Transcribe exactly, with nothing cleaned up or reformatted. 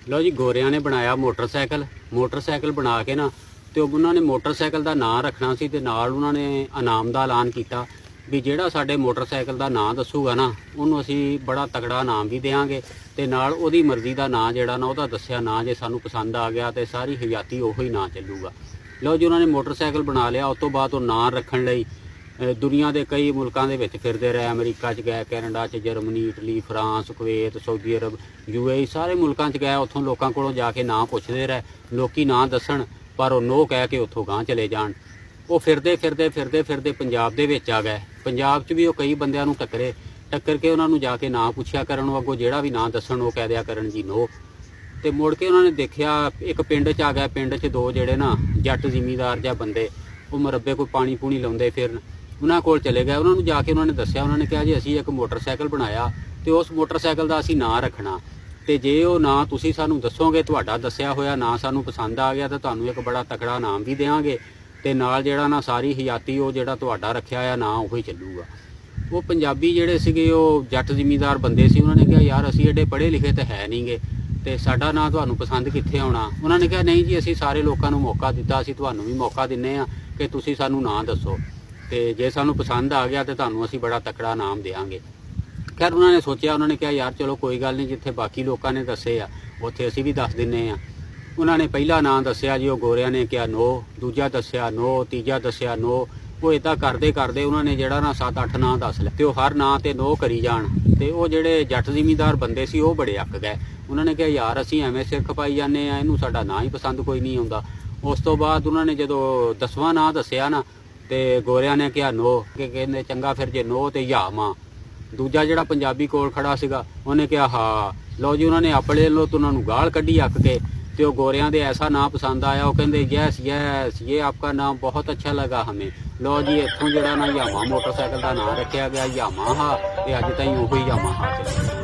लो जी, गोरिया ने बनाया motorcycle motorcycle बना के ना तो उन्होंने मोटरसाइकिल का नाम रखना सी ते नाल उन्होंने इनाम का ऐलान किया भी जिहड़ा साडे मोटरसाइकिल का नाम दसूगा ना उन्होंने असी बड़ा तगड़ा इनाम भी देंगे ते नाल ओहदी मर्जी का नाम जिहड़ा ना उहदा दस्सिया ना जे सानू पसंद आ गया तो सारी हयाती उही ना चलूगा। लो जी, उन्होंने मोटरसाइकिल बना लिया। उस तो बाद वो नाम रखण लई दुनिया के कई मुल्कों के विच फिरदे रहे। अमरीका च गए, कैनेडा च, Germany, Italy, France, Kuwait, Saudi Arabia, U A E सारे मुल्कों च गए। उत्थों लोगों कोलों जाके नाम पुछदे रहे, लोकी नाम दसन पर वो नो कह के उत्थों गांह चले जाण। वो फिरदे फिरदे फिरदे फिरदे पंजाब दे विच आ गए। पंजाब च भी वो कई बंदियां नूं टक्करे, टक्कर के उन्होंने जाके नाम पुछया करन, अगों जिहड़ा भी नाम दसन वो कह दिया करन जी नो। तो मुड़ के उन्होंने देखा एक पिंड च आ गया। पिंड च दो जिहड़े ना जट जिमीदार या बंदे वो मरब्बे कोई पानी पूनी लाउंदे फिरन, उन्होंने कोल चले गए। उन्होंने जाके उन्होंने दस्सिया, उन्होंने कहा जी असी एक मोटरसाइकिल बनाया तो उस मोटरसाइकिल का असी नाम रखना, तो जे वो नाम तुसी सानू दसोगे, तुहाडा दस्सिया होया नाम सानू पसंद आ गया तो तुहानू एक बड़ा तकड़ा इनाम भी देंगे ते नाल जिहड़ा ना सारी हयाती वो जिहड़ा तुहाडा रखिया होया नाम उही चलूगा। वो पंजाबी जिहड़े सीगे वो जट जिमीदार बंदे सी, उन्होंने कहा यार असी एडे पढ़े लिखे तो है नहीं गे ते साडा नाम तुहानू पसंद कित्थे आउणा। उन्होंने कहा नहीं जी, असी सारे लोगों को मौका दिता, असी तुहानू भी मौका दिन्ने आ कि तुसी सानू नाम दसो तो जे सानू पसंद आ गया तो तुहानू असी बड़ा तकड़ा इनाम देंगे। खैर उन्होंने सोचा, उन्होंने कहा यार चलो कोई गल नहीं, जिथे बाकी लोगों ने दसे आ उत्थे असी भी दस दिन्ने आ। उन्होंने पहला नाम दसिया जी, वो गोरिया ने क्या नो, दूजा दसिया नो, तीजा दसिया नो। वो इदा करते करते उन्होंने जिहड़ा ना सत्त अठ नाम दस लिया तो हर नाम ते नो करी जाण ते वो जिहड़े जट जिमीदार बंदे सी वो बड़े अक गए। उन्होंने कहा यार असी एवें सिर खपाई जाने आ, इनू साडा नाम ही पसंद कोई नहीं आउंदा। उस तो बाद उन्होंने जो दसवां नाम दसिया ना तो गोरिया ने कहा नो, कि कहंदे चंगा फिर जे नो तो या मां। दूजा जिहड़ा पंजाबी कोल खड़ा सीगा उन्हें कहा हाँ। लो जी, उन्होंने अपने लो तो उन्होंने गाल कढ़ी अक के तो गोरिया दे ऐसा नाम पसंद आया। वो कहते यस यस ये आपका नाम बहुत अच्छा लगा हमें। लो जी, इत्थों जिहड़ा ना यामा मोटरसाइकिल का नाम रखा गया, यामा हा ते अज ताईं उही यामा हा।